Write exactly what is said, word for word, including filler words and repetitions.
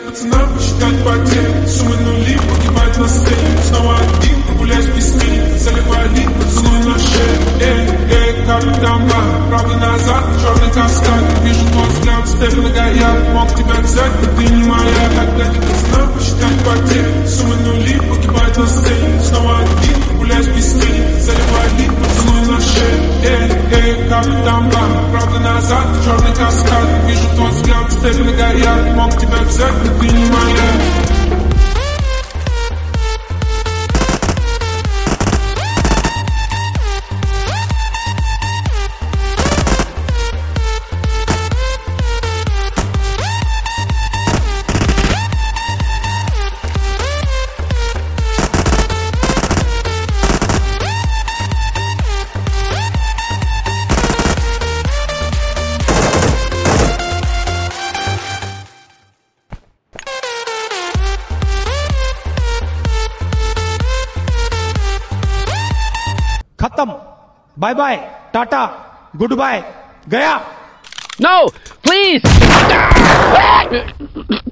пацанам посчитать потери. Суммы нули, погибать на сцене. Снова один, прогуляюсь без тени. Заливай лик, поцелуй на шее. Эй, эй, капитан Бак, правда назад, черный каскад. Вижу твой взгляд, степ на горят. Мог тебя взять, но ты не моя. Когда не пацанам посчитать потери. Суммы нули, погибать на сцене. Снова один, прогуляюсь без тени. Заливай лик, поцелуй на шее. Эй, эй, капитан Бак, правда назад, черный каскад. Вижу твой взгляд, степ на горят. Мог тебя взять, но ты не моя. खत्म, bye bye, tata, good bye, गया। No, please.